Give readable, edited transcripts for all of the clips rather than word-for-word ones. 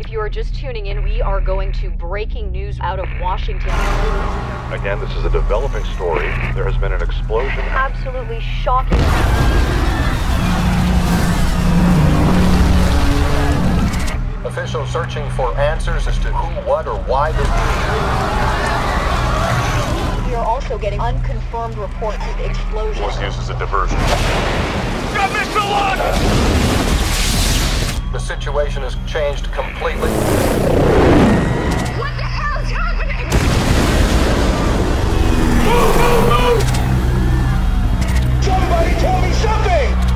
If you are just tuning in, we are going to breaking news out of Washington. Again, this is a developing story. There has been an explosion. Absolutely shocking. Officials searching for answers as to who, what, or why this We are also getting unconfirmed reports of explosions. Was used as a diversion. Got missile launch! The situation has changed completely. What the hell is happening? Move, move, move! Somebody tell me something!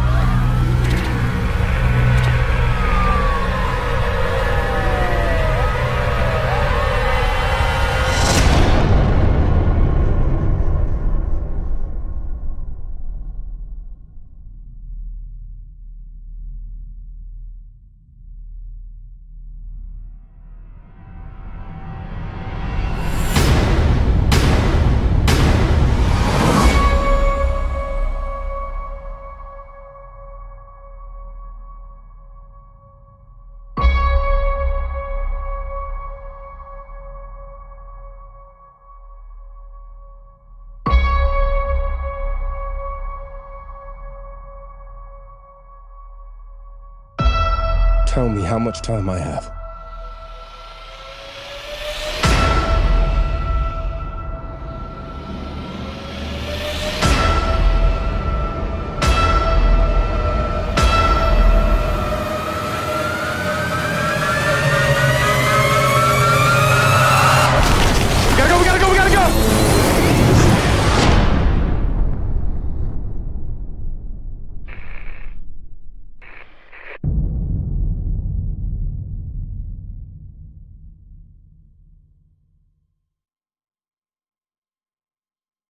Tell me how much time I have.